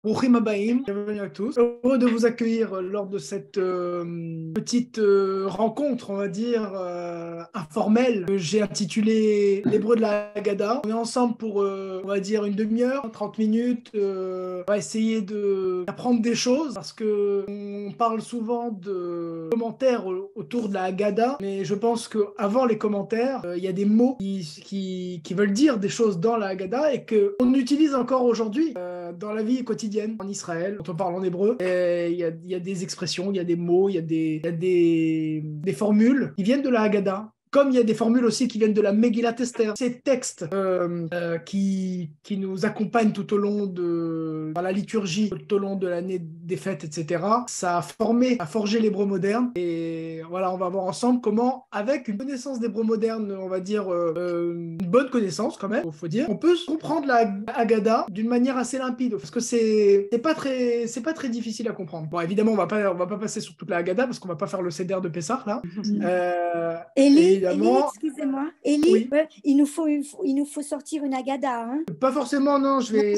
Bruchim Habaim, bienvenue à tous. Heureux de vous accueillir lors de cette petite rencontre, on va dire, informelle, que j'ai intitulée L'Hébreu de la Haggadah. On est ensemble pour, on va dire, une demi-heure, 30 minutes. On va essayer d'apprendre des choses parce qu'on parle souvent de commentaires autour de la Haggadah, mais je pense qu'avant les commentaires, il y a des mots qui veulent dire des choses dans la Haggadah et qu'on utilise encore aujourd'hui dans la vie quotidienne en Israël, quand on parle en hébreu. Il y a des expressions, il y a des mots, il y a des formules qui viennent de la Haggadah. Comme il y a des formules aussi qui viennent de la Megillat Esther. Ces textes qui nous accompagnent tout au long dans la liturgie, tout au long de l'année des fêtes, etc. Ça a forgé l'hébreu moderne. Et voilà, on va voir ensemble comment, avec une connaissance d'hébreu moderne, on va dire une bonne connaissance quand même, il faut dire, on peut comprendre la Haggadah d'une manière assez limpide. Parce que c'est pas très difficile à comprendre. Bon, évidemment, on va pas passer sur toute la Haggadah parce qu'on va pas faire le Seder de Pessah là. Élie, excusez-moi. Élie, oui. Il nous faut sortir une Haggadah. Hein. Pas forcément, non. Je vais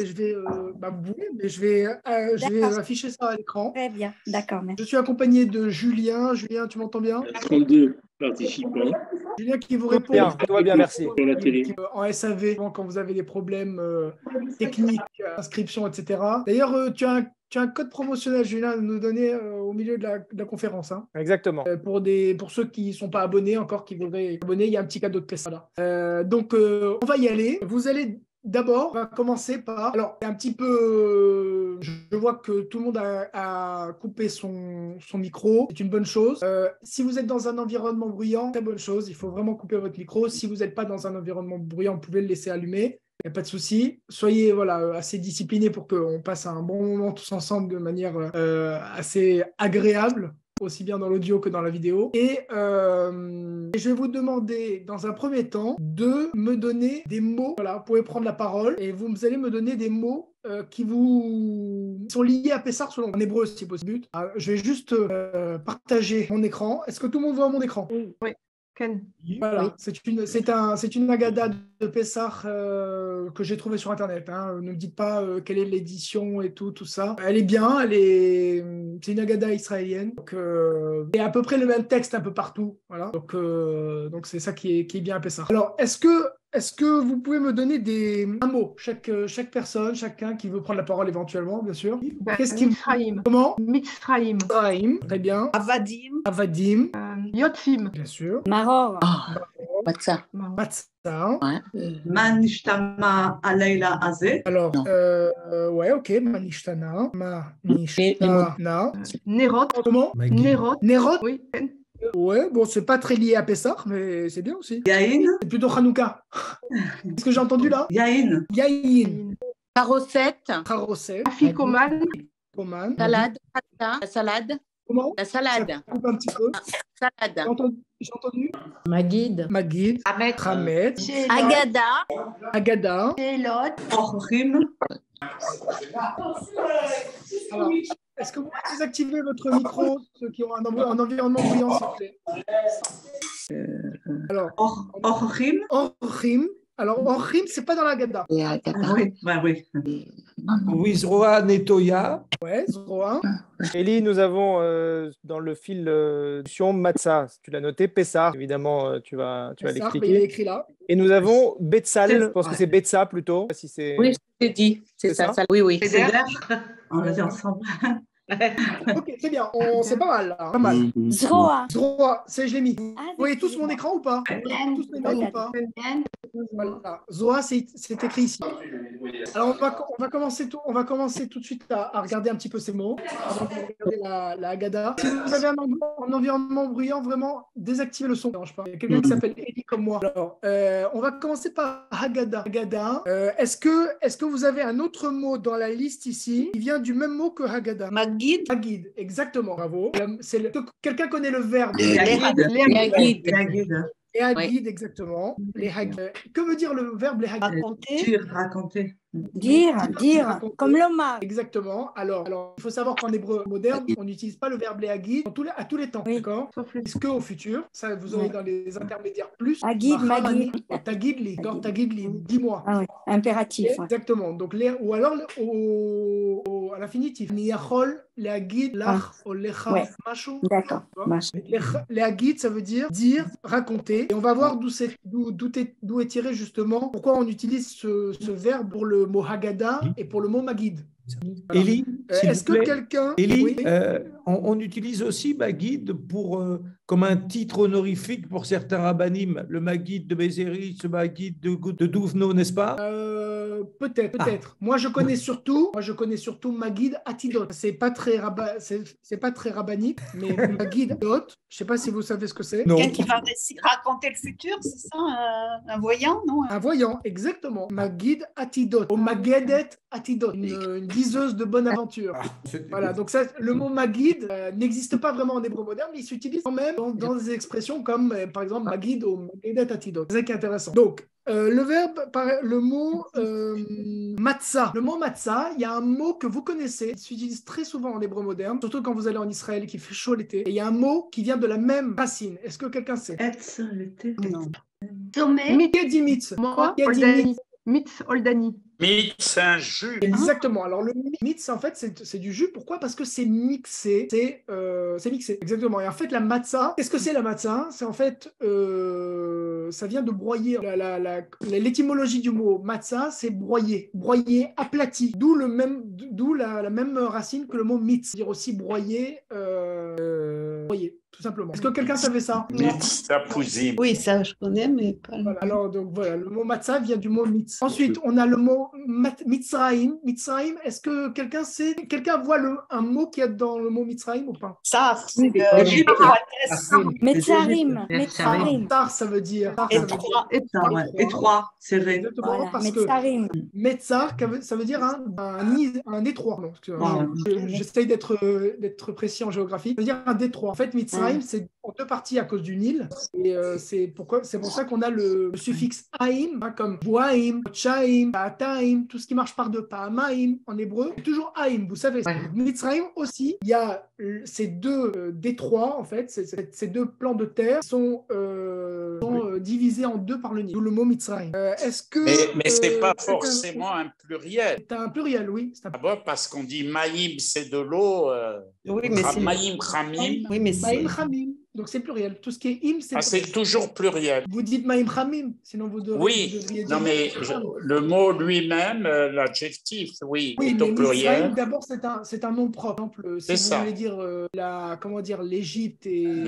mais je vais afficher ça à l'écran. Très bien, d'accord. Je suis accompagné de Julien. Julien, tu m'entends bien? 32 participants. Julien qui vous répond. Tout va bien, merci. Sur la télé. En SAV, quand vous avez des problèmes techniques, inscription, etc. D'ailleurs, tu as un code promotionnel, Julien, à nous donner au milieu de la conférence. Hein. Exactement. Pour ceux qui ne sont pas abonnés encore, qui voudraient abonner, il y a un petit cadeau de Pessah là. Donc, on va y aller. Vous allez d'abord, on va commencer par... Alors, un petit peu... Je vois que tout le monde a coupé son micro. C'est une bonne chose. Si vous êtes dans un environnement bruyant, très bonne chose. Il faut vraiment couper votre micro. Si vous n'êtes pas dans un environnement bruyant, vous pouvez le laisser allumer. Il n'y a pas de souci. Soyez assez disciplinés pour qu'on passe un bon moment tous ensemble de manière assez agréable, aussi bien dans l'audio que dans la vidéo. Et je vais vous demander, dans un premier temps, de me donner des mots. Voilà, vous pouvez prendre la parole et vous allez me donner des mots qui vous sont liés à Pessah, selon en hébreu, si possible. Je vais juste partager mon écran. Est-ce que tout le monde voit mon écran? Oui. Voilà, oui. C'est une Haggadah de Pessah que j'ai trouvée sur Internet. Hein. Ne me dites pas quelle est l'édition et tout ça. Elle est bien, c'est une Haggadah israélienne. Donc, et à peu près le même texte un peu partout. Voilà. Donc c'est ça qui est bien à Pessah. Alors, est-ce que vous pouvez me donner un mot, chaque personne, chacun qui veut prendre la parole éventuellement, bien sûr. Qu'est-ce qui Mitzrayim. Comment? Mitzrayim. Mitzrayim, très bien. Avadim. Yotzim. Bien sûr. Maror. Matzah. Matzah. Man nishtama alayla azeh. Alors, ouais, ok. Manishtana. Manishtana. Nerot. Comment? Nerot. Nerot? Oui. Ouais, bon, c'est pas très lié à Pessah, mais c'est bien aussi. Yain. C'est plutôt Hanouka. Qu'est-ce que j'ai entendu là? Yain. Yain. Carosette. Carosset. Afikoman. Koman. Salade. La salade. Comment? La salade. Ça coupe un petit peu. Salade. J'ai entendu? Magid. Tramet. Haggadah. Haggadah. Elot. Orchim. Alors, est-ce que vous pouvez désactiver votre micro, ceux qui ont un environnement bruyant, s'il vous plaît? Alors, Orchim. Orchim. Alors, Orchim, c'est pas dans la Haggadah. Oui. Oui, Zroa Netoya. Ouais, Zroa. Élie, nous avons dans le fil sur Matzah, tu l'as noté, Pessah, évidemment, tu vas Il est l'expliquer. écrit là. Et nous avons Betzal, je pense que c'est Betsa plutôt. Si c'est... Oui, c'est dit. C'est ça. Oui. Seder. On va dire ensemble. Ok, très bien. C'est pas mal, là. Pas mal. Zroa. Zroa, je l'ai mis. Vous Ah, voyez tous mon écran ou pas? Tous mes mails ou pas? Voilà. Zoa, c'est écrit ici. Alors, on va commencer tout de suite à regarder un petit peu ces mots avant de regarder la Haggadah. Si vous avez un environnement bruyant, vraiment, désactivez le son. Ça ne dérange pas. Il y a quelqu'un qui s'appelle Elie comme moi. Alors, on va commencer par Haggadah. Haggadah. Est-ce que vous avez un autre mot dans la liste ici qui vient du même mot que Haggadah? Magid, exactement. Bravo. Quelqu'un connaît le verbe? Les Hagid, exactement. Les Hagid. Que veut dire le verbe les Hagid? Raconter. Dire, comme l'Oma. Exactement. Alors, il faut savoir qu'en hébreu moderne, on n'utilise pas le verbe les Hagid à tous les temps, oui. d'accord? Est-ce qu'au futur, ça vous aurez dans les intermédiaires plus. Hagid, Magid. Tagidli, dis-moi. Ah oui, impératif. Exactement. Donc, ou alors, à la l'infinitif. Ni yachol leagid lach ou lecha Ouais. mashu. D'accord. Mach. Leagid, ça veut dire raconter. Et on va voir d'où est tiré justement pourquoi on utilise ce verbe pour le mot Haggadah et pour le mot Magid. Voilà. Élie, s'il Est-ce vous plaît. que quelqu'un... Élie, Oui. on utilise aussi Maguid comme un titre honorifique pour certains rabbinim. Le Maguid de Bézéris, le Maguid de Douvno, n'est-ce pas? Peut-être. Moi, je connais surtout Magid Atidot. C'est pas très rabbinique, mais Magid Atidot, je sais pas si vous savez ce que c'est. Non. Quelqu'un qui va raconter le futur, c'est ça, un voyant, non? Un voyant, exactement. Magid Atidot, ou Magedet Atidot, une diseuse de bonne aventure. Voilà, donc ça, le mot Magid n'existe pas vraiment en hébreu moderne, mais il s'utilise quand même dans des expressions comme, par exemple, Magid ou Magedet Atidot. C'est ça qui est intéressant. Donc, le mot matzah. Le mot matzah, il y a un mot que vous connaissez, il s'utilise très souvent en hébreu moderne, surtout quand vous allez en Israël et qu'il fait chaud l'été. Et il y a un mot qui vient de la même racine. Est-ce que quelqu'un sait? Etz, l'été. Non. Sommet. Qui a dit mitz? Moi, Qui a dit Oldani. mitz? Mitz Oldani. Mythe, c'est un jus. Exactement. Alors le mitz, en fait, c'est du jus. Pourquoi? Parce que c'est mixé. C'est mixé. Exactement. Et en fait, la matzah, qu'est-ce que c'est la matzah? C'est en fait, ça vient de broyer. L'étymologie du mot matzah, c'est broyer, aplati. D'où la même racine que le mot mitz, c'est-à-dire aussi broyer, tout simplement. Est-ce que quelqu'un savait ça? Mythe, tapousim. Oui, ça, je connais, mais pas le... Voilà. Alors, donc voilà, le mot matzah vient du mot mitz. Ensuite, on a le mot Mitzrayim. Mitzrayim, est-ce que quelqu'un sait, quelqu'un voit un mot qu'il y a dans le mot Mitzrayim ou pas? Ça, c'est Égypte. Metzarim. Tar, ça veut dire. Étroit, serré. Exactement, Voilà, parce que Metzarim. Metzar, ça veut dire un détroit. Non, j'essaye d'être précis en géographie. Ça veut dire un détroit. En fait, Mitzrayim, c'est en deux parties à cause du Nil. Et c'est pour ça qu'on a le suffixe aïm, comme boaïm, chaïm, ta'ataïm, tout ce qui marche par deux, pa'amaïm en hébreu, c'est toujours aïm, vous savez. Mitzrayim aussi, il y a ces deux détroits, en fait, ces deux plans de terre sont divisés en deux par le Nil, d'où le mot Mitzrayim. Mais ce n'est pas forcément un pluriel. C'est un pluriel, oui. D'abord parce qu'on dit maïm, c'est de l'eau. Oui, mais c'est... Maïm, khamim. Oui, mais c'est... Maïm Khamim, donc c'est pluriel. Tout ce qui est im, c'est toujours pluriel. Vous dites Maïm Khamim, sinon vous devriez dire... Non, mais le mot lui-même, l'adjectif, est au pluriel. D'abord, c'est un nom propre. Par exemple, si vous voulez dire l'Égypte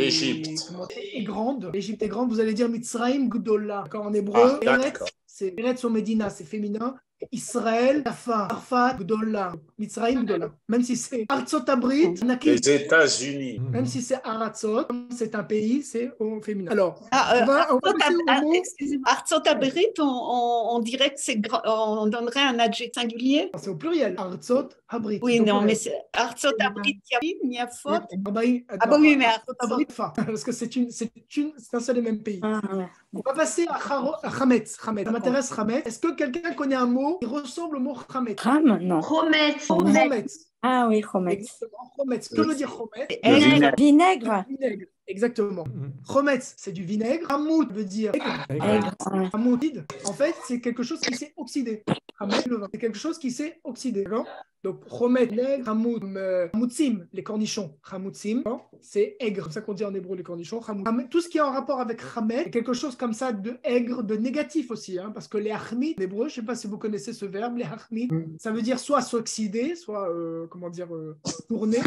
est grande. L'Égypte est grande, vous allez dire Mitzrayim Gdola. En hébreu, Eretz ou Medina, c'est féminin. Israël, Arfat, Gdola, Mitzrayim, Gdola. Même si c'est Artsot Abrit, les États-Unis. Même si c'est Aratzot, c'est un pays, c'est au féminin. Alors, on va passer au mot. Excusez-moi. Artsot Abrit, on dirait que on donnerait un adjectif singulier. C'est au pluriel. Artsot Abrit. Oui, non, mais c'est Artsot Abrit, il y a faute. Ah bah oui, mais Artsot Abrit, parce que c'est un seul et même pays. On va passer à Hametz. Ça m'intéresse, Hametz. Est-ce que quelqu'un connaît un mot qui ressemble au mot Hametz? Non. Chometz. Ah oui, Chometz. Chometz. Que veut dire Chometz? Vinaigre. Exactement. Chometz, c'est du vinaigre. Hamout veut dire aigre. Hamoutide, en fait, c'est quelque chose qui s'est oxydé. Hametz, le vin, c'est quelque chose qui s'est oxydé. Donc, chometz, vinaigre, hamoutsim, les cornichons. Hamoutsim, c'est aigre. C'est comme ça qu'on dit en hébreu les cornichons. Tout ce qui est en rapport avec chametz, c'est quelque chose comme ça de aigre, de négatif aussi. Parce que les hachmit, en hébreu, je ne sais pas si vous connaissez ce verbe, les hachmit, ça veut dire soit s'oxyder, soit, tourner.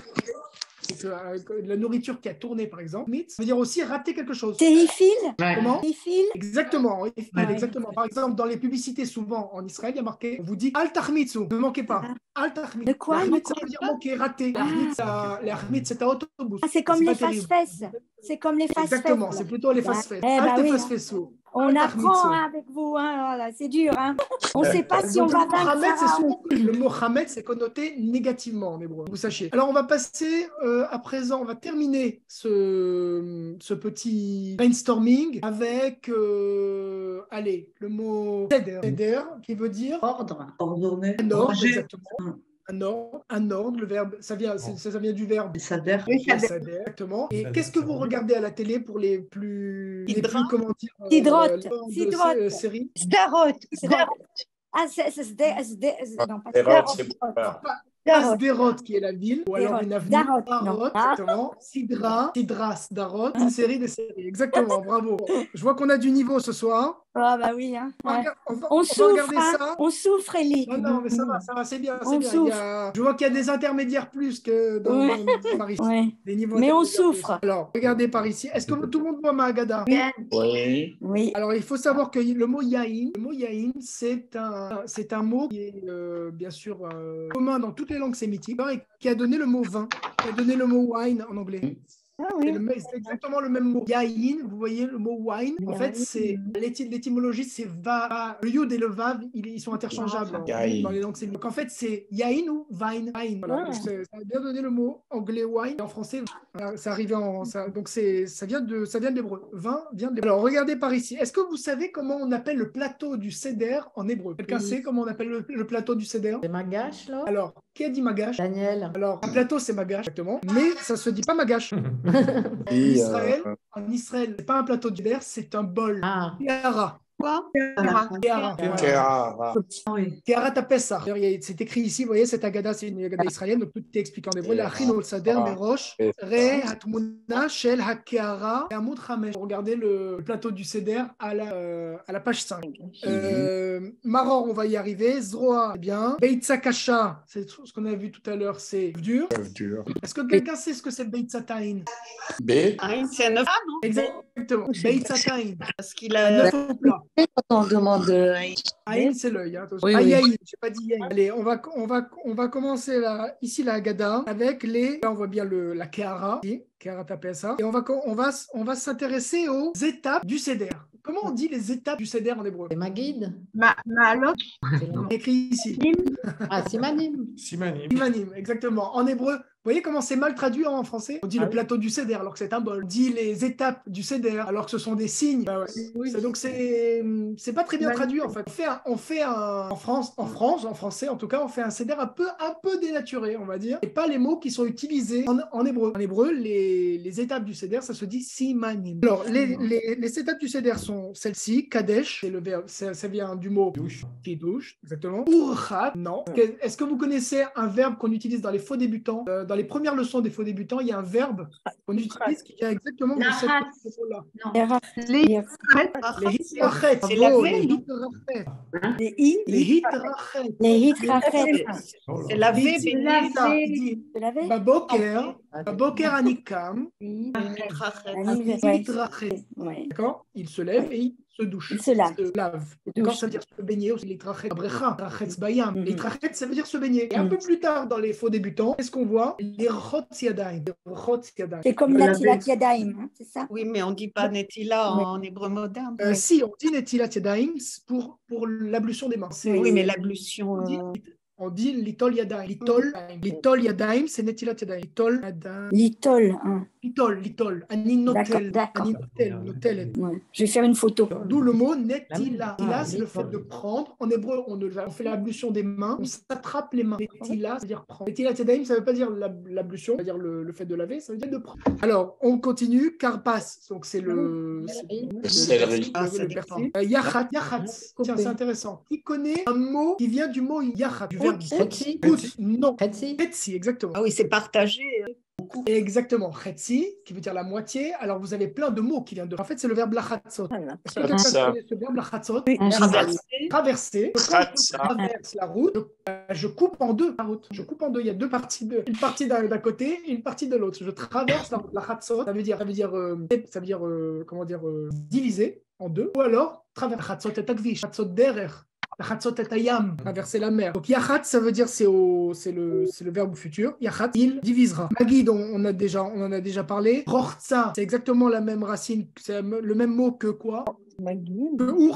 La nourriture qui a tourné, par exemple. Ça veut dire aussi rater quelque chose. Téhifil. Comment? Téhifil. Exactement. Exactement. Par exemple, dans les publicités, souvent en Israël, il y a marqué, on vous dit Al Tahmitsu, ne manquez pas. Al Tahmitsu. De quoi? Ça veut dire manquer, rater. Les Ahmit, c'est un autobus. C'est comme les fast-fesses. C'est comme les fast-fesses. Exactement, c'est plutôt les fast-fesses. Al Tahmitsu. On apprend avec vous, c'est dur. On ne sait pas si on va le mot Hametz, c'est connoté négativement en hébreu, vous sachiez. Alors, on va passer à présent, on va terminer ce petit brainstorming avec, le mot seder, qui veut dire Ordre. Ordonné. un ordre, exactement. Un ordre, le verbe, ça vient du verbe Sader. Exactement. Et qu'est-ce que vous regardez à la télé pour les plus comment dire, séries? Sderot. Ah, C'est pas. Sderot, qui est la ville, ou alors une avenue. Darot, exactement. Sidra, Sdarot, une série de séries. Exactement, bravo. Je vois qu'on a du niveau ce soir. Ah bah oui. Hein. On souffre, ça. On souffre, Elie. Non, mais ça va, c'est bien. Je vois qu'il y a des intermédiaires plus que dans Paris. Des niveaux mais on souffre. Alors, regardez par ici. Est-ce que tout le monde voit Mahagada? Oui. Alors, il faut savoir que le mot yaïn, c'est un mot qui est bien sûr commun dans toutes les langues sémitiques et qui a donné le mot vin, qui a donné le mot wine en anglais. C'est exactement le même mot. Yaïn, vous voyez le mot wine. En fait, c'est l'étymologie, c'est va. Le yud et le vav, ils sont interchangeables dans les langues sémitiques. Donc en fait, c'est yaïn ou vine. Voilà. Donc, ça a bien donné le mot anglais wine. Et en français, ça arrivait donc ça vient de l'hébreu. Vin vient de l'hébreu. Alors regardez par ici. Est-ce que vous savez comment on appelle le plateau du seder en hébreu? Quelqu'un sait comment on appelle le plateau du seder? C'est magash, là. Alors, qui a dit magash? Daniel. Alors, un plateau, c'est magash, exactement. Mais ça se dit pas magash. En Israël, c'est pas un plateau de verre, c'est un bol. Kéhara. Quoi? Kéhara Tapessa. C'est écrit ici, vous voyez, cette agada, c'est une agada israélienne, donc tout est expliqué en hébreu. La Chinol Sader Merosh, Re Hatmuna Shel Hakéhara, et Amud Chamesh. Regardez le plateau du Seder à la page 5. Maror, on va y arriver. Zroa, bien. Beitza Kasha, c'est ce qu'on a vu tout à l'heure, c'est dur. Est-ce que quelqu'un sait ce que c'est Beitza Taïn? C'est un œuf, non? Exactement. Beitza Taïn. Parce qu'il a un œuf au plat. Quand on demande Aïn, c'est l'œil. Oui, Aïn, j'ai pas dit Aïn. Allez, on va commencer ici la Haggadah avec là, on voit bien la Kéhara, Kéhara Tapessa, et on va s'intéresser aux étapes du Seder. Comment on dit les étapes du Seder en hébreu? C'est Maguide. Ma'alot. Écrit ici. Simanim. Simanim, exactement. En hébreu, vous voyez comment c'est mal traduit en français? On dit le plateau du Seder alors que c'est un bol. On dit les étapes du Seder alors que ce sont des signes. Donc c'est pas très bien traduit en fait. On fait en français en tout cas, on fait un Seder un peu dénaturé, on va dire. Et pas les mots qui sont utilisés en hébreu. En hébreu, les étapes du Seder, ça se dit simanim. Alors, les étapes du Seder sont celles-ci. Kadesh, c'est le verbe, ça vient du mot kiddush, exactement. Urchat, non. Est-ce que vous connaissez un verbe qu'on utilise dans les faux débutants? Dans les premières leçons des faux débutants, il y a un verbe qu'on utilise qui vient exactement de cette leçon-là. Les hitrachet. C'est la veille. Les hitrachet. C'est lavé, Baboker anikam. D'accord? Il se lève et il se douche. Il se lave. D'accord? Ça veut dire se baigner aussi. Litrachet abrecha, trachetz bayam. Litrachet, ça veut dire se baigner. Et un peu plus tard, dans les faux débutants, qu'est-ce qu'on voit? Les rotz yadayim. C'est comme la tilat yadayim, c'est ça? Oui, mais on ne dit pas netila en hébreu moderne. Si, on dit netilat yadayim pour l'ablution des mains. Oui, mais l'ablution... On dit litol yadayim. Litol yadayim, c'est netilat yadayim. Litol. Ani notel. Notel. Je vais faire une photo. D'où le mot netila. Netila, c'est le fait de prendre. En hébreu, on fait l'ablution des mains. On s'attrape les mains. Netila, ça veut dire prendre. Netilat yadayim, ça ne veut pas dire l'ablution, ça veut dire le fait de laver, ça veut dire de prendre. Alors, on continue. Karpas, donc c'est le céleri. Le persil. Yachat. Tiens, c'est intéressant. Qui connaît un mot qui vient du mot yachat, du verbe Chetzi. Non. Chetzi, exactement. Ah oui, c'est partagé. Exactement. Chetzi, qui veut dire la moitié. Alors, vous avez plein de mots qui viennent de... En fait, c'est le verbe lachatzot. Est-ce que quelqu'un connaît ce verbe lachatzot? Traverser. Je traverse la route. Je coupe en deux la route. Je coupe en deux. Il y a deux parties. Une partie d'un côté et une partie de l'autre. Je traverse la route. Lachatzot, ça veut dire comment dire, diviser en deux. Ou alors, traverser. Lachatzot et akvish. Lachatzot derer. Yachatzot et ayam, traverser la mer. Donc yachat, ça veut dire c'est le verbe futur. Yachat, il divisera. Magid, on en a déjà parlé. Rochza, c'est exactement la même racine, c'est le même mot que quoi? Magid.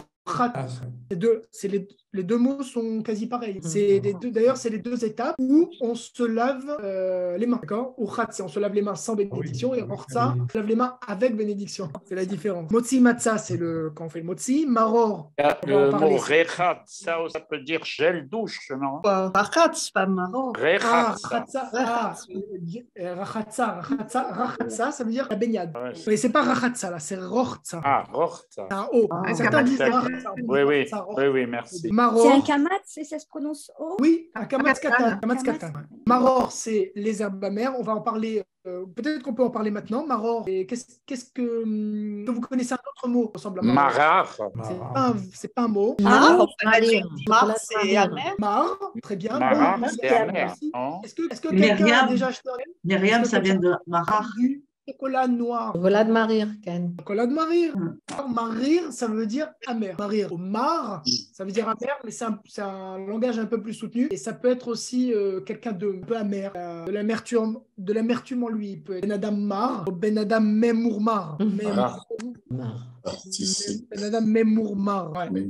Les deux mots sont quasi pareils. D'ailleurs, c'est les deux étapes où on se lave les mains. D'accord? Urchat, c'est on se lave les mains sans bénédiction, et Rochza, on se lave les mains avec bénédiction. C'est la différence. Motzi matzah, c'est quand on fait le motzi. Maror. Le mot rechat, ça peut dire gel douche, non? Rachat, c'est pas maror. Rachatza, ça veut dire la baignade. Mais c'est pas rachatza, là, c'est rochza. Rochza. C'est un O. Certains disent rachatza. Oui, merci. Maror. C'est un kamatz et ça se prononce O. Oui, un kamatz katan. Kamatz Kamatz. katan. Maror, c'est les herbes amères. On va en parler. Peut-être qu'on peut en parler maintenant. Maror, qu'est-ce que vous connaissez un autre mot qui ressemble à maror? Marar. C'est pas un mot. Mar, c'est amer. Mar, très bien. Marar, Mar, c'est amer, non? Est-ce que quelqu'un a Myriam. déjà acheté Myriam, ça vient de Marar. du chocolat noir? Voilà de Marir, Ken. Chocolat de Marir. Marir, ça veut dire amer. Marir. Au mar, ça veut dire amer, mais c'est un langage un peu plus soutenu. Et ça peut être aussi quelqu'un de un peu amer, de l'amertume en lui. Il peut être Ben Adam Mar, ou Ben Adam Memourmar. Ben Adam Memourmar.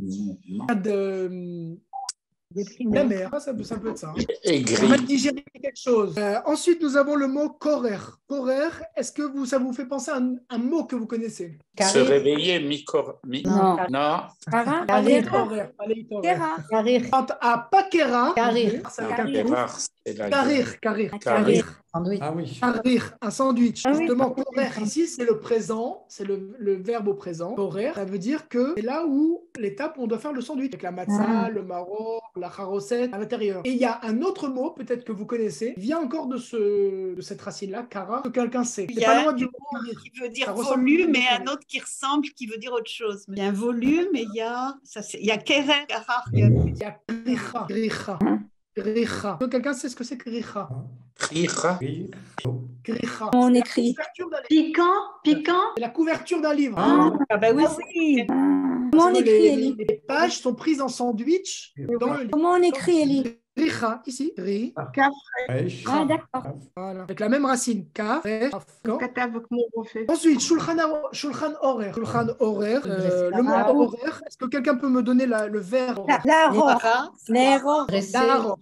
La mer, ça peut être ça. Et On va gris. digérer quelque chose. Ensuite, nous avons le mot korer. Korer, est-ce que ça vous fait penser à un mot que vous connaissez? Se réveiller, Non. Non. Kara. Karir. Quant à Pakera, Karir. Gérard, c'est la Karir. Karir. Sandwich. Ah oui. Karir, un sandwich. Ah oui. Justement, korer, ici, c'est le présent, c'est le verbe au présent. Korer, ça veut dire que c'est là où l'étape où on doit faire le sandwich, avec la matzah, le maror, la charosette à l'intérieur. Et il y a un autre mot, peut-être que vous connaissez, vient encore de cette racine-là, kara, que quelqu'un sait. Il C'est y pas a loin un du mot mot rire. qui veut dire Ça ressemble volume à et un un autre qui ressemble, qui veut dire autre chose. Il y a un volume et il y a, il y a Kerer, Karar, il y a Il y a kricha. Kricha. Kricha. Quelqu'un sait ce que c'est kricha? Rira. Kricha. On C'est écrit. la couverture d'un livre. Piquant. C'est la couverture d'un livre. Ah bah oui, oui. Comment on écrit, Elie? Les pages sont prises en sandwich dans le livre. Comment on écrit, Elie? Richa, ici. Ri. Ah, d'accord. Voilà. Avec la même racine. Ka. Re, Kaf. Ensuite, Shulchan Aruch. Shulchan Horaire. Shulchan Horaire. Le mot horaire, est-ce que quelqu'un peut me donner le verbe horaire? L'aro. L'aro. L'aro.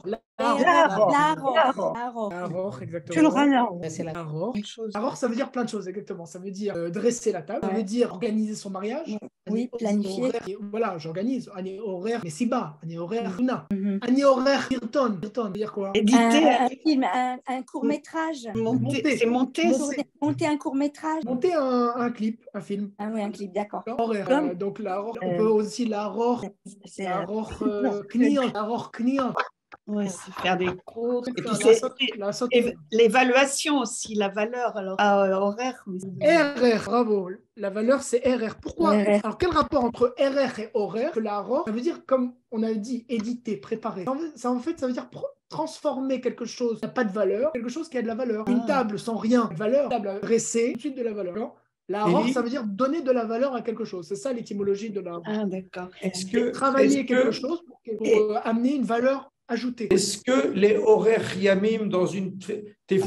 L'aro. L'aro, exactement. C'est la L'aro. L'aro, ça veut dire plein de choses, exactement. Ça veut dire dresser la table, ça veut dire organiser son mariage. Oui, planifier. Voilà, j'organise. Année horaire Messiba, année horaire Huna, année horaire Hirton. Hirton, ça veut dire quoi? édité, Un film, un court-métrage. monté, c'est monté. Monter un court-métrage. Monter un clip, un film. Ah oui, un clip, d'accord. Horaire. Donc, on peut aussi l'aror. L'aror kniot. Ouais, c'est faire des cours. Et puis La saute. l'évaluation aussi, la valeur alors horaire. RR, bravo. La valeur, c'est RR. Pourquoi? RR. Alors, quel rapport entre RR et horaire? Que la ROR, ça veut dire, comme on a dit, éditer, préparer. En fait, ça veut dire transformer quelque chose qui n'a pas de valeur, quelque chose qui a de la valeur. Une table sans rien de valeur, une table dressée, tout de suite de la valeur. Non? La ROR, ça veut dire donner de la valeur à quelque chose. C'est ça l'étymologie de la ROR. Ah, d'accord. Travailler quelque chose pour amener une valeur ajoutée. Est-ce que les horaires yamim dans une tefila,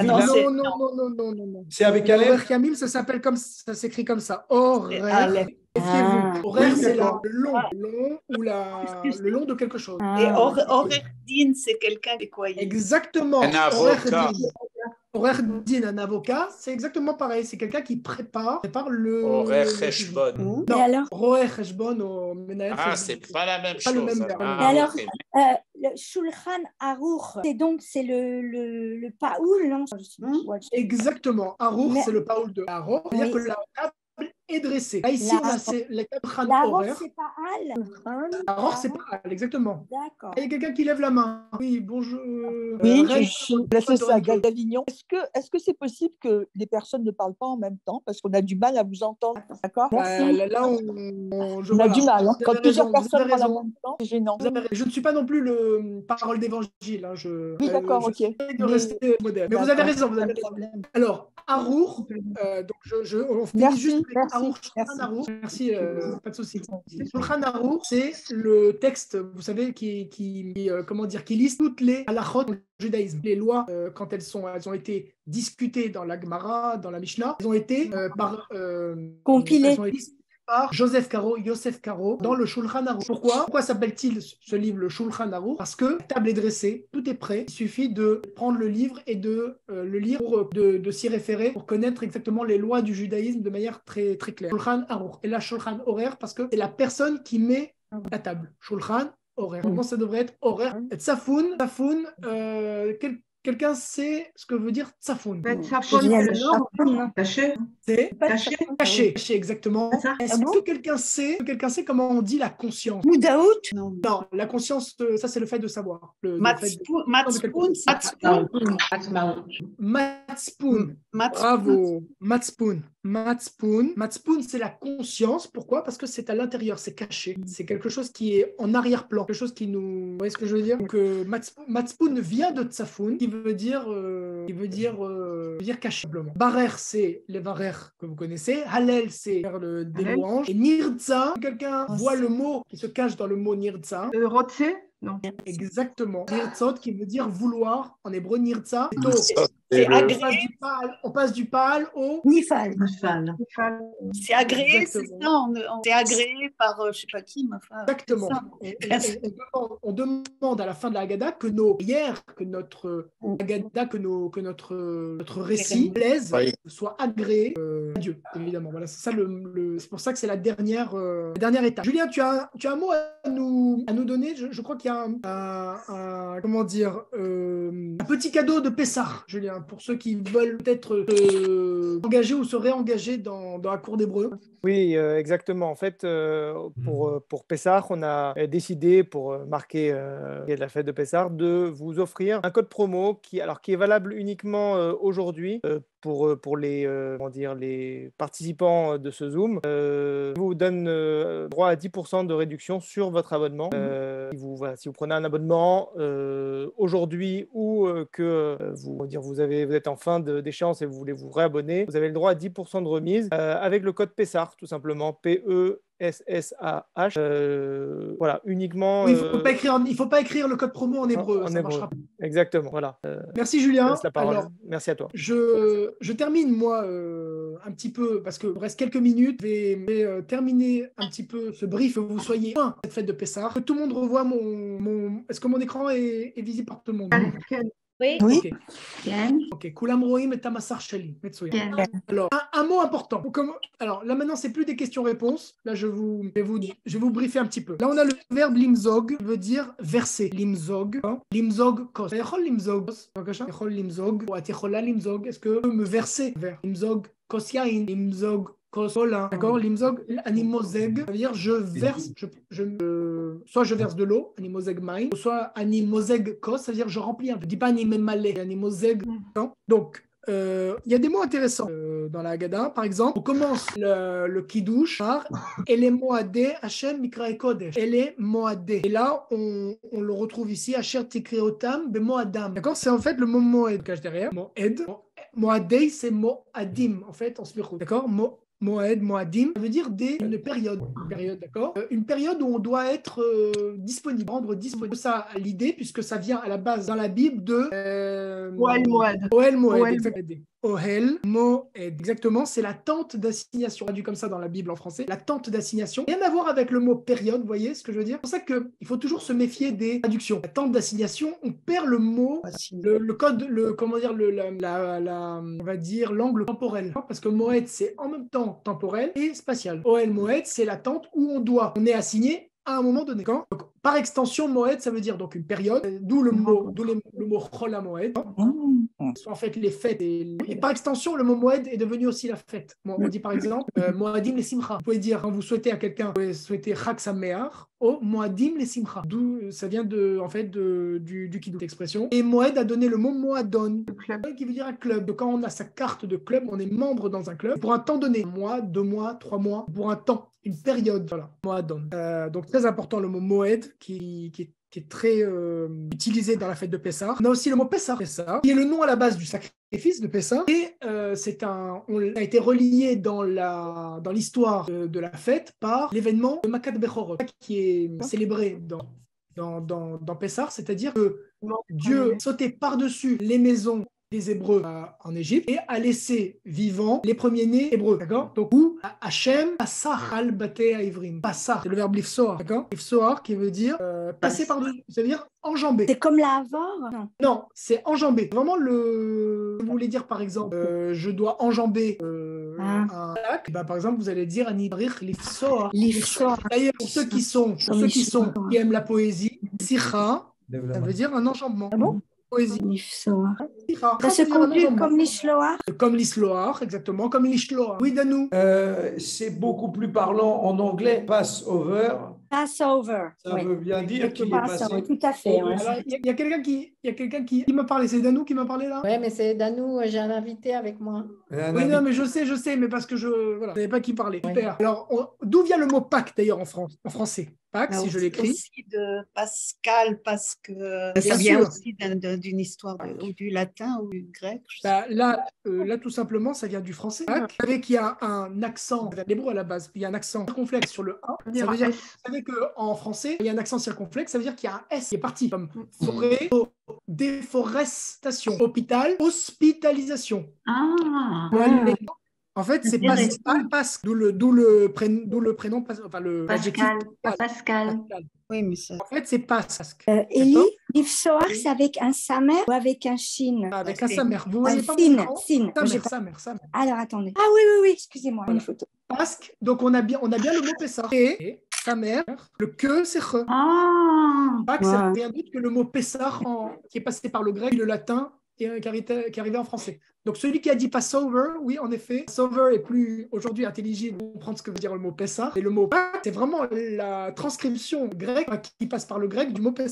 Non. c'est avec Horaire Aleph? Yamim, ça s'écrit comme ça. Horaire. Ah. Horaire, Oui, c'est d'accord. le long ou le long de quelque chose. Et horaire din, c'est quelqu'un de quoi? Exactement. Un avocat. Horaire din, un avocat, c'est exactement pareil. C'est quelqu'un qui prépare le. Horaire Heshbon. Non, Et alors? Horaire Heshbon au Menaher. Ah, c'est pas la même Pas le chose. même verbe. Ah, Et alors, ok. le Shulchan Aruch, c'est le paoul, non? Exactement. Arour, Mais- c'est le paoul de Arour. Oui. C'est-à-dire que la table est dressée. Là, ici, on a les Khan L'Aruch, horaires. c'est pas Al. Arour, c'est pas mal, exactement. D'accord. Il y a quelqu'un qui lève la main. Oui, bonjour. Oui, Red, c'est ça, d'Avignon. Est-ce que c'est possible que les personnes ne parlent pas en même temps parce qu'on a du mal à vous entendre, d'accord? là, On a du mal. Hein. Vous Quand avez plusieurs raison, vous personnes avez parlent en raison. même temps, c'est gênant. Je ne suis pas non plus le parole d'évangile. Hein. Oui, d'accord, ok. J'essaie de rester moderne. Mais vous avez raison. Vous avez raison. Alors, Arour, donc on finit juste avec Arour. Shulchan Arour. Merci, pas de souci. Shulchan Arour, c'est le texte, vous savez, qui liste toutes les halachot du judaïsme. Les lois, quand elles ont été discutées dans la Gemara, dans la Mishnah, elles ont été Compilées. elles ont été par Yosef Karo, dans le Shulchan Aruch. Pourquoi s'appelle-t-il ce livre le Shulchan Aruch? Parce que la table est dressée, tout est prêt. Il suffit de prendre le livre et de le lire, de s'y référer pour connaître exactement les lois du judaïsme de manière très, très claire. Shulchan Aruch. Et là, Shulchan horaire, parce que c'est la personne qui met la table. Shulchan horaire. Normalement, ça devrait être horaire. Et Tsafoun, quelqu'un sait ce que veut dire tsafoun? Tsafoun, c'est le nord. Caché. C'est Caché. caché, caché, exactement. C'est ça. Est-ce que quelqu'un sait comment on dit la conscience? Moudaout? Non, la conscience, ça c'est le fait de savoir. Matzpoun. Bravo. Matzpoun, c'est la conscience. Pourquoi? Parce que c'est à l'intérieur, c'est caché. C'est quelque chose qui est en arrière-plan, quelque chose qui nous... Vous voyez ce que je veux dire? Donc, Matzpoun vient de Tsafoun, qui veut dire caché. Barer, c'est les barer que vous connaissez. Hallel, c'est faire des louanges. Et Nirza, quelqu'un voit le mot qui se cache dans le mot Nirza. Rotse? Non. Exactement. Nirzot qui veut dire vouloir. En hébreu, Nirza. C'est agréé. On passe du pâle au Nifal. C'est agréé, c'est ça. C'est agréé par je ne sais pas qui. Enfin, exactement. On demande à la fin de la Haggadah que nos prières, que notre Haggadah, que notre récit plaise, soit agréé à Dieu, évidemment. Voilà, c'est ça c'est pour ça que c'est la dernière étape. Julien, tu as un mot à nous donner. Je crois qu'il y a un petit cadeau de Pessah, Julien, pour ceux qui veulent peut-être s'engager ou se réengager dans la cour d'hébreu. Oui, exactement. En fait, pour Pessah, on a décidé, pour marquer la fête de Pessah, de vous offrir un code promo qui est valable uniquement aujourd'hui pour les participants de ce Zoom. Vous donne droit à 10% de réduction sur votre abonnement. Si vous prenez un abonnement aujourd'hui ou que vous êtes en fin d'échéance et vous voulez vous réabonner, vous avez le droit à 10% de remise avec le code Pessah, tout simplement, PESSAH. Voilà, uniquement. Oui, il faut pas écrire le code promo en hébreu. Ça marchera pas. Exactement, voilà. Merci Julien. La parole. Alors, merci à toi. Je termine moi un petit peu parce qu'il reste quelques minutes. Je vais terminer un petit peu ce brief que vous soyez loin de cette fête de Pessah. Que tout le monde revoie mon. Est-ce que mon écran est visible par tout le monde? Oui. Ok. Kulam roim et tamassar sheli. Alors, un mot important. Alors là maintenant, c'est plus des questions-réponses. Là, je vais vous briefer un petit peu. Là, on a le verbe limzog, qui veut dire verser. Limzog. Limzog kos. Limzog. Limzog. Est-ce que vous me verser? Limzog kos yain. Limzog kosola. D'accord? Limzog, animozeg. Ça veut dire je verse. Soit je verse de l'eau, animozeg maï, soit animozeg kos, ça veut dire je remplis un peu. Je ne dis pas animemale, animozeg. Donc, il y a des mots intéressants dans la Haggadah. Par exemple, on commence le Kiddush par Ele Moadé Hashem Mikrae Kodesh. Ele Moadé. Et là, on le retrouve ici, Asher Tikreotam Bemoadam. D'accord? C'est en fait le mot Moed cache derrière. Moed. Moadé, c'est Moadim, en fait, en smichut. D'accord? Moed, Moadim, ça veut dire une période, d'accord? Une période où on doit être disponible, rendre disponible. Ça, l'idée, puisque ça vient à la base dans la Bible de Ohel Moed. Ohel Moed, exactement. Ohel Moed, exactement, c'est la tente d'assignation. Traduit comme ça dans la Bible en français, la tente d'assignation. Rien à voir avec le mot période, vous voyez ce que je veux dire? C'est pour ça qu'il faut toujours se méfier des traductions. La tente d'assignation, on perd le mot, le code, on va dire l'angle temporel. Parce que Moed, c'est en même temps temporel et spatial. Ohel Moed, c'est la tente où on est assigné à un moment donné. Donc, par extension, Moed, ça veut dire donc une période, d'où le mot Chol HaMoed. En fait, les fêtes. Et par extension, le mot Moed est devenu aussi la fête. On dit par exemple Moadim les Simcha. Vous pouvez dire, quand vous souhaitez à quelqu'un, vous pouvez souhaiter Chag Sameach, au Moadim les Simcha. D'où ça vient du Kiddush, d'expression. Et Moed a donné le mot Moadon, qui veut dire un club. Donc, quand on a sa carte de club, on est membre dans un club. Pour un temps donné, 1 mois, 2 mois, 3 mois, pour un temps, une période. Voilà, Moadon. Donc, très important le mot Moed qui est très utilisé dans la fête de Pessah. On a aussi le mot Pessah, qui est le nom à la base du sacrifice de Pessah. Et on a été relié dans l'histoire de la fête par l'événement de Makat Bechorot, qui est célébré dans Pessah, c'est-à-dire que Dieu sautait par-dessus les maisons des Hébreux en Égypte et a laissé vivants les premiers-nés hébreux, d'accord? Donc, où Hachem passar al batei haïvrim. Passar, c'est le verbe lifsoar, d'accord? Lifsoar qui veut dire passer par-dessus, ça veut dire enjamber. C'est comme la avare? Non, c'est enjamber. Vraiment, vous voulez dire par exemple, je dois enjamber un lac, par exemple, vous allez dire Anibrich lifsoar. D'ailleurs, pour ceux qui aiment la poésie, sicha, ça veut dire un enjambement. Ah bon? poésie. Nifsoar. Sira. Ça se veut dire un conjugue enjambement. comme l'ishloar. Comme l'ishloar, exactement, comme l'ishloar. Oui, Danou. C'est beaucoup plus parlant en anglais, Passover. Passover. Ça oui. veut bien dire qu'il est Passover, passé. tout à fait. Ouais. Alors, il y a quelqu'un qui m'a parlé. C'est Danou qui m'a parlé là? Oui, mais c'est Danou, j'ai un invité avec moi. Oui, non, mais je sais, mais parce que voilà, je ne savais pas qui parlait. Super. Alors, d'où vient le mot Pâques d'ailleurs en français? Pâques, si je l'écris. Aussi de Pascal, parce que Bien ça vient sûr. aussi d'une histoire ou du latin ou du grec. Là, tout simplement, ça vient du français. Pâques. Vous savez qu'il y a un accent, l'hébreu à la base, il y a un accent circonflexe sur le A. Ça veut dire, vous savez qu'en français, il y a un accent circonflexe, ça veut dire qu'il y a un S qui est parti, comme forêt, déforestation, hôpital, hospitalisation. Ah. En fait, c'est Pascal, d'où le prénom, enfin l'adjectif. Pascal. Oui, mais ça. En fait, c'est Pasque. Eli, Nifsoar, c'est avec un samer ou avec un shin? Avec un samer. Vous voyez pas sin, mon sin. Samer. Alors, attendez. Ah oui, excusez-moi, une photo. Pasque, donc on a bien le mot Pessah. Et samer, le que, c'est che. Ah. Pâques, c'est rien d'autre que le mot Pessah qui est passé par le grec, le latin, et qui est arrivé en français. Donc celui qui a dit Passover, oui, en effet, Passover est plus aujourd'hui intelligible pour comprendre ce que veut dire le mot Pessah. Et le mot Pâques, c'est vraiment la transcription grecque qui passe par le grec du mot Pessah.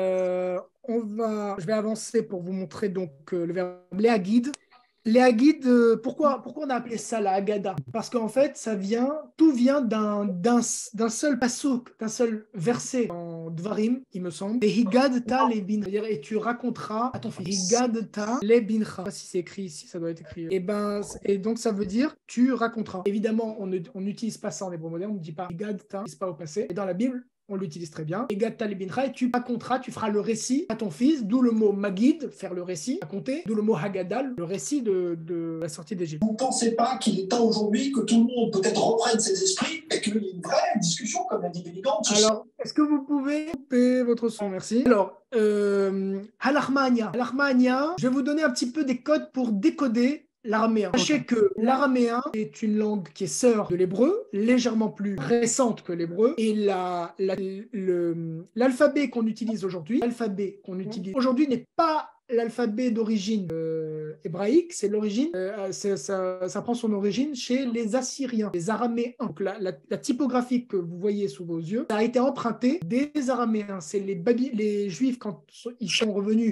Je vais avancer pour vous montrer donc le verbe léagide. Léagide, pourquoi on a appelé ça la Haggadah? Parce qu'en fait, tout vient d'un seul passouk, d'un seul verset en Dvarim, il me semble. Et higadta le bincha, c'est-à-dire et tu raconteras à ton fils. Higadta le bincha. Je sais pas si c'est écrit ici, ça doit être écrit. Et donc ça veut dire tu raconteras. Évidemment, on n'utilise pas ça en hébreu moderne, on ne dit pas higadta, c'est pas au passé. Et dans la Bible, on l'utilise très bien. Higadta le bincha, et tu raconteras, tu feras le récit à ton fils, d'où le mot magid, faire le récit, raconter, d'où le mot Haggadah, le récit de la sortie d'Égypte. Vous ne pensez pas qu'il est temps aujourd'hui que tout le monde peut-être reprenne ses esprits et qu'il y ait une vraie discussion, comme l'a dit Bénigante? Alors, est-ce que vous pouvez couper votre son? Merci. Alors, Halachmania. Je vais vous donner un petit peu des codes pour décoder l'araméen. Sachez que l'araméen est une langue qui est sœur de l'hébreu, légèrement plus récente que l'hébreu, et l'alphabet qu'on utilise aujourd'hui, n'est pas l'alphabet d'origine hébraïque, c'est l'origine, ça prend son origine chez les Assyriens, les Araméens. Donc la typographie que vous voyez sous vos yeux, ça a été emprunté des Araméens. C'est les Juifs, quand ils sont revenus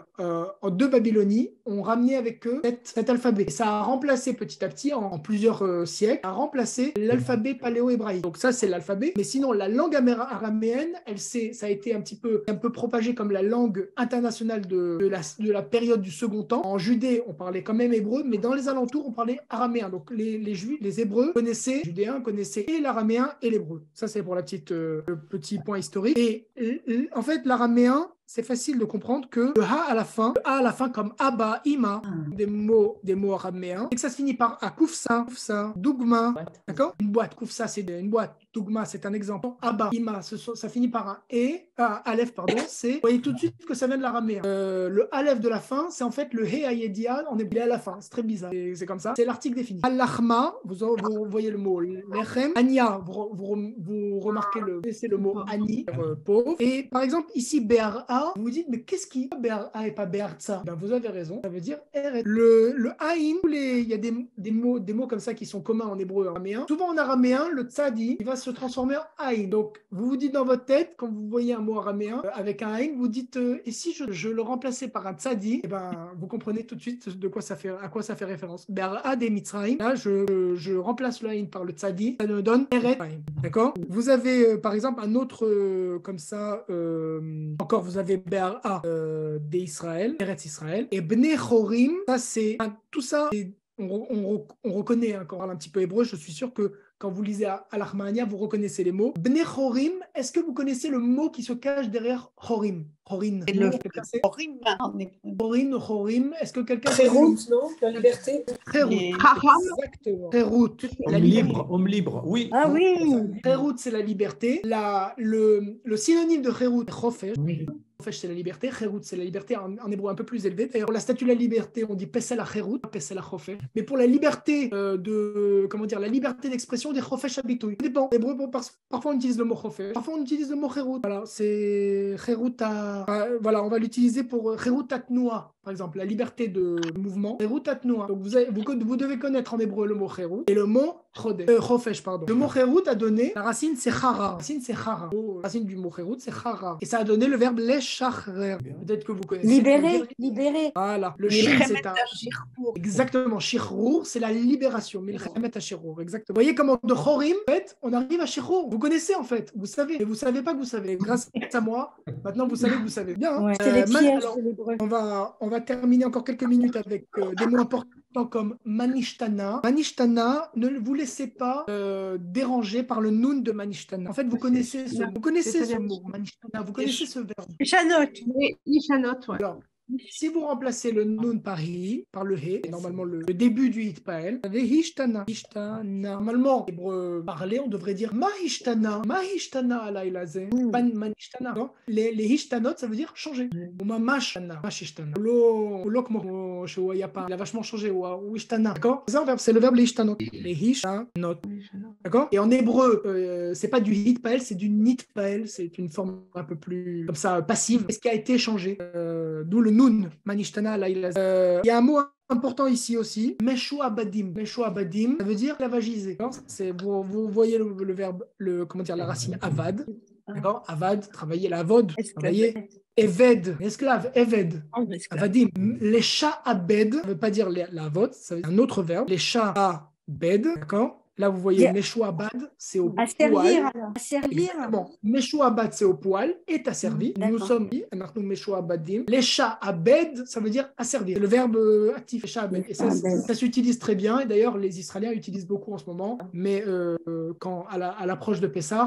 de Babylonie, ont ramené avec eux cet alphabet. Et ça a remplacé petit à petit, en plusieurs siècles, a remplacé l'alphabet paléo-hébraïque. Donc ça, c'est l'alphabet. Mais sinon, la langue araméenne, ça a été un peu propagé comme la langue internationale de la période du second temps. En Judée, on parlait quand même hébreu, mais dans les alentours, on parlait araméen. Donc les Juifs, les Hébreux les Judéens connaissaient et l'araméen et l'hébreu. Ça, c'est pour le petit point historique. Et en fait, l'araméen, c'est facile de comprendre que le A à la fin comme Abba, Ima, des mots araméens, et que ça se finit par Kufsa, Dougma, d'accord? Une boîte, Kufsa, c'est une boîte, Dougma, c'est un exemple. Abba, Ima, ça finit par un Aleph, pardon, vous voyez tout de suite que ça vient de l'araméen. Le Aleph de la fin, c'est en fait le He Ayedia, on est à la fin, c'est très bizarre, c'est comme ça. C'est l'article défini. Al-Lachma, vous voyez le mot Lechem. Anya, vous remarquez c'est le mot Ani, pauvre. Et par exemple, ici, Be'ara, vous vous dites, mais qu'est-ce qui est Be'ara et pas Be'artsa? Ben, vous avez raison, ça veut dire Eret. Le Aïn, il y a des mots comme ça qui sont communs en hébreu et en araméen. Souvent en araméen, le Tzadi, il va se transformer en Aïn. Donc, vous vous dites dans votre tête, quand vous voyez un mot araméen avec un Aïn, vous dites, et si je le remplaçais par un Tzadi, et ben, vous comprenez tout de suite à quoi ça fait référence. Be'ara des Mitzrayim, là, je remplace le Aïn par le Tzadi, ça me donne Eret. D'accord? Vous avez, par exemple, un autre comme ça, encore, vous avez Be'ara d'Israël, Eretz Israël, et Bnei Chorim, ça c'est tout ça, on reconnaît, quand on parle un petit peu hébreu, je suis sûr que quand vous lisez Al-Rahmania, vous reconnaissez les mots. Bnei Chorim, est-ce que vous connaissez le mot qui se cache derrière Chorim? Chorin. Chorim, est-ce que quelqu'un... Khérout, non? La liberté. Khérout. Exactement. Khérout. Homme libre, oui. Ah oui. Khérout, c'est la liberté. Le synonyme de Khérout, Chofesh. Chofesh, c'est la liberté. Cherut, c'est la liberté en hébreu un peu plus élevée. D'ailleurs, pour la statue de la liberté, on dit Pesel à Cherut, Pesel à Chofesh. Mais pour la liberté la liberté d'expression, on dit Chofesh habitouille. Ça dépend. En hébreu, parfois on utilise le mot Chofesh, parfois on utilise le mot Cherut. Voilà, c'est Cherut voilà, on va l'utiliser pour Cherut Atnoua, par exemple, la liberté de mouvement. Cherut Atnoua. Donc vous devez connaître en hébreu le mot Cherut et le mot Chofesh, pardon. Le mot Cherut a donné, la racine c'est Chara. La racine c'est Chara. La racine du mot Cherut c'est Chara. Et ça a donné le verbe leshacher. Peut-être que vous connaissez. Libérer. Voilà. Le shin c'est un. Exactement. Shirrour, c'est la libération. Milchemet Shirrour. Exactement. Vous voyez comment de Chorim, en fait, on arrive à Shirrour. Vous connaissez en fait. Vous savez. Mais vous savez pas que vous savez. Grâce à moi, maintenant vous savez que vous savez. Bien. Hein. C'est les pièges alors, de l'hébreu. on va terminer encore quelques minutes avec des mots importants comme Manishtana. Manishtana, ne vous laissez pas déranger par le noun de Manishtana. En fait, vous connaissez ce mot, Manishtana, vous connaissez ce verbe. Lishanot. Lishanot, ouais. Alors, si vous remplacez le noun par hi, par le he, normalement le début du hitpael, vous avez hishtana. Hishtana. Normalement, hébreu parlé, on devrait dire ma hishtana alaylaze. Pas manishtana. Les hishtanot, ça veut dire changer. Ou ma mashtana. Mashishtana. L'okmo, il a vachement changé. Ou hishtana. D'accord? C'est le verbe les hishtanot. Les hishtanot. D'accord? Et en hébreu, c'est pas du hitpael, c'est du nitpael. C'est une forme un peu plus comme ça passive. Ce qui a été changé. D'où le noun, manishtana, laïlaz. Il y a un mot important ici aussi, Meshu Abadim. Meshu Abadim, ça veut dire esclavagiser. Vous voyez le verbe, la racine avad. D'accord? Avad, travailler, la vod, travailler. Eved, esclave, Eved. Avadim. Les chats abed, ça ne veut pas dire la vod, ça veut dire un autre verbe. Les chats abed, d'accord? Là, vous voyez, Meshouabad, c'est au poil. À servir. Bon, Meshouabad, c'est au poil, est asservi. Nous sommes maintenant Meshouabadim. Les chats abed, ça veut dire asservir. C'est le verbe actif, les chats abed. Et ça s'utilise très bien. Et d'ailleurs, les Israéliens utilisent beaucoup en ce moment. Mais quand à l'approche de Pessah,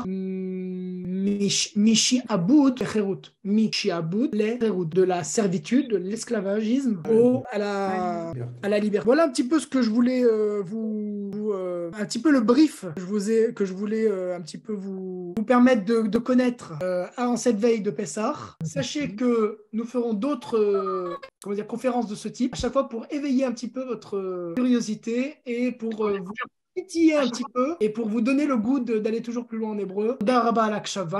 Mishi Aboud, Mishi Aboud, les Cherut, de la servitude, de l'esclavagisme à la liberté. Voilà un petit peu ce que je voulais un petit peu le brief que je voulais un petit peu vous permettre de connaître en cette veille de Pessah. Sachez que nous ferons d'autres conférences de ce type, à chaque fois pour éveiller un petit peu votre curiosité et pour vous titiller un petit peu et pour vous donner le goût d'aller toujours plus loin en hébreu. Daraba al